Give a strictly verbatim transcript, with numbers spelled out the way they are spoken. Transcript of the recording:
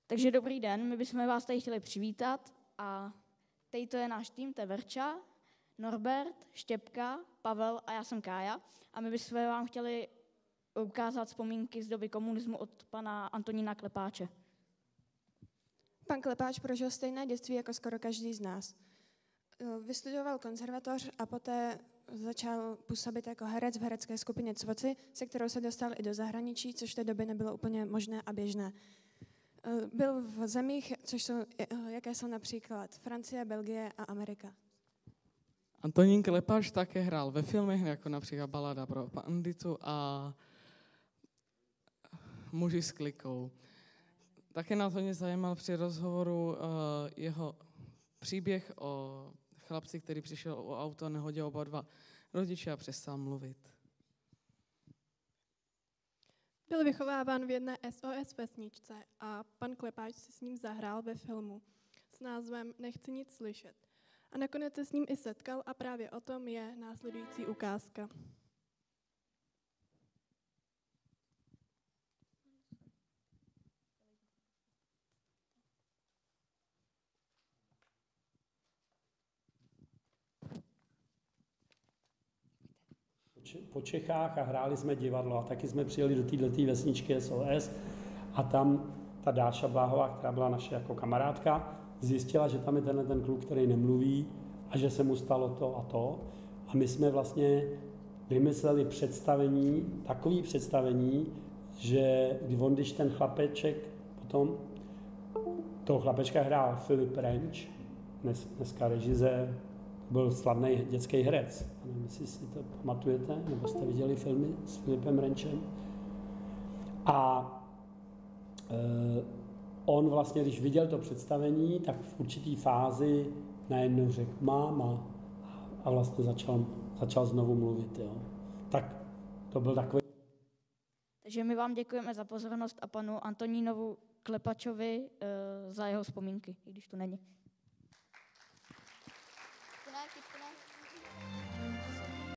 Takže dobrý den, my bychom vás tady chtěli přivítat a tady to je náš tým, to je Verča, Norbert, Štěpka, Pavel a já jsem Kája a my bychom vám chtěli ukázat vzpomínky z doby komunismu od pana Antonína Klepáče. Pan Klepáč prožil stejné dětství jako skoro každý z nás. Vystudoval konzervatoř a poté začal působit jako herec v herecké skupině Cvoci, se kterou se dostal i do zahraničí, což v té době nebylo úplně možné a běžné. Byl v zemích, což jsou, jaké jsou například Francie, Belgie a Amerika. Antonín Klepáč také hrál ve filmech, jako například Balada pro banditu a Muži s klikou. Také nás hodně zajímal při rozhovoru uh, jeho příběh o chlapci, který přišel o auto a nehodil oba dva rodiče a přestal mluvit. Byl vychováván v jedné S O S vesničce a pan Klepáč si s ním zahrál ve filmu s názvem Nechci nic slyšet. A nakonec se s ním i setkal a právě o tom je následující ukázka. Po Čechách a hráli jsme divadlo a taky jsme přijeli do této vesničky S O S a tam ta Dáša Bláhová, která byla naše jako kamarádka, zjistila, že tam je tenhle ten kluk, který nemluví a že se mu stalo to a to. A my jsme vlastně vymysleli představení, takový představení, že on, když ten chlapeček potom, toho chlapečka hrál Filip Renč, dnes, dneska režisér, byl slavný dětský herec. Nevím, jestli si to pamatujete, nebo jste viděli filmy s Filipem Renčem. A e, on vlastně, když viděl to představení, tak v určitý fázi najednou řekl máma a vlastně začal, začal znovu mluvit. Jo. Tak to byl takový. Takže my vám děkujeme za pozornost a panu Antonínovu Klepačovi e, za jeho vzpomínky, i když tu není.